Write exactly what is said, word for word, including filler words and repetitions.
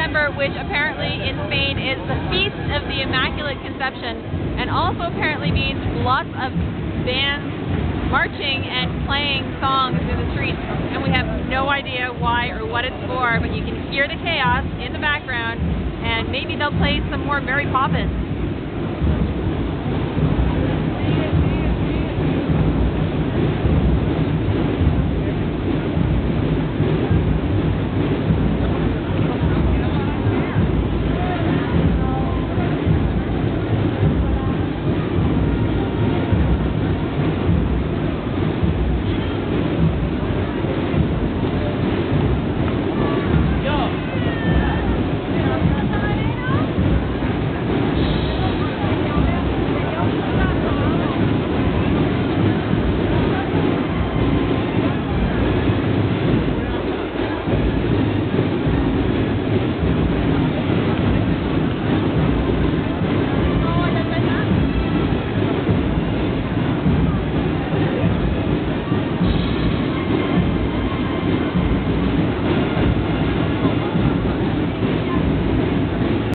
December, which apparently in Spain is the Feast of the Immaculate Conception, and also apparently means lots of bands marching and playing songs in the streets, and we have no idea why or what it's for, but you can hear the chaos in the background, and maybe they'll play some more Mary Poppins.